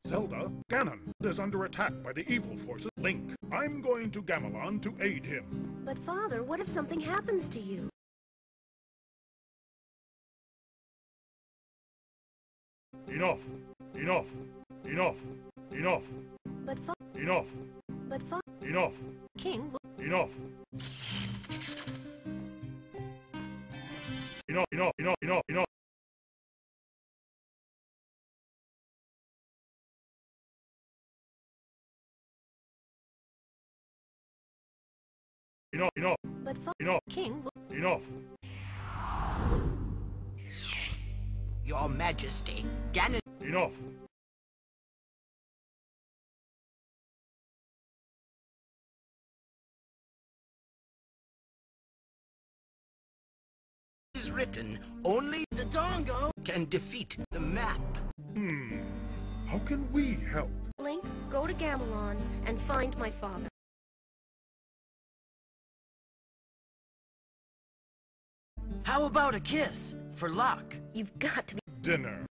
Zelda, Ganon is under attack by the evil forces. Link, I'm going to Gamelon to aid him. But Father, what if something happens to you? Enough! Enough! Enough! Enough! But Enough! Enough! King Enough! Enough! Enough! Enough! Enough! Enough! Enough! Enough! But Enough! King Enough! Your Majesty, Ganon Enough! is written, only the Dongo can defeat the map. How can we help? Link, go to Gamelon and find my father. How about a kiss for luck? You've got to be. Dinner.